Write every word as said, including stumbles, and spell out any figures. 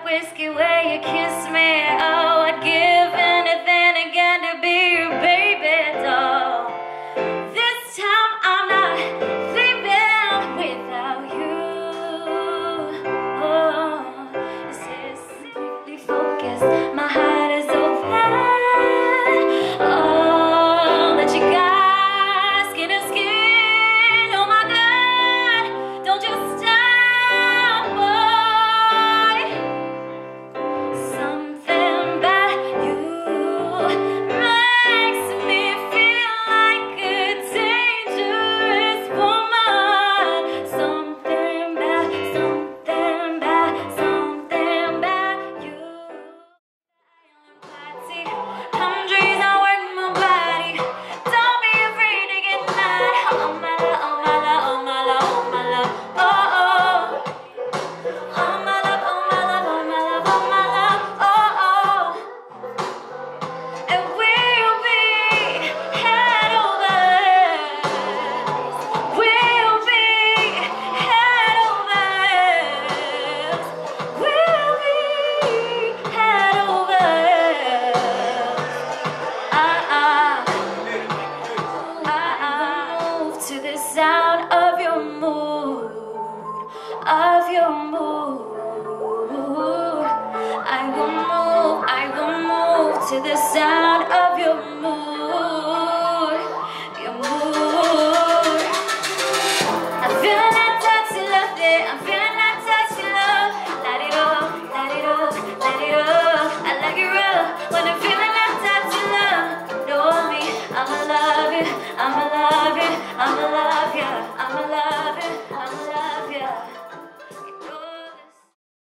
whiskey where you kiss me. Oh, I'd give anything again to be your baby doll. This time I'm not leaving without you. Oh, this is completely focused. My heart is open. Oh, let you guys skin to skin. Oh my God, don't you stop, boy. Something about you makes me feel like a dangerous woman. Something about, something about, something about you. Palm trees are working my body. Don't be afraid to get mad. Oh my love, oh my love, oh my love, oh my love, oh oh. Oh my love, oh my love, oh my love, oh my love, oh oh. And we'll be head over heels. We'll be head over heels. We'll be head over heels. Uh-uh. Uh-uh. Move to the sound of your mood, of your mood. I will move, I will move to the sound of